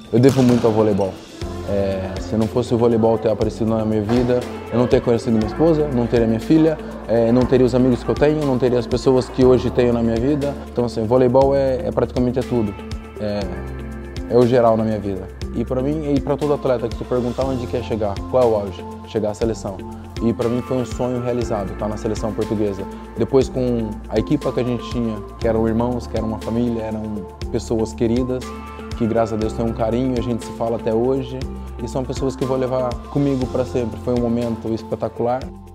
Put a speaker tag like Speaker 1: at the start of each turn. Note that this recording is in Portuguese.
Speaker 1: Eu devo muito ao voleibol. Se não fosse o voleibol ter aparecido na minha vida, eu não teria conhecido minha esposa, não teria minha filha, não teria os amigos que eu tenho, não teria as pessoas que hoje tenho na minha vida. Então, assim, voleibol praticamente tudo. É o geral na minha vida. E para mim, e para todo atleta que se perguntar onde quer chegar, qual é o auge? Chegar à seleção. E para mim foi um sonho realizado, estar na seleção portuguesa. Depois com a equipa que a gente tinha, que eram irmãos, que era uma família, eram pessoas queridas, que graças a Deus tem um carinho, a gente se fala até hoje. E são pessoas que eu vou levar comigo para sempre. Foi um momento espetacular.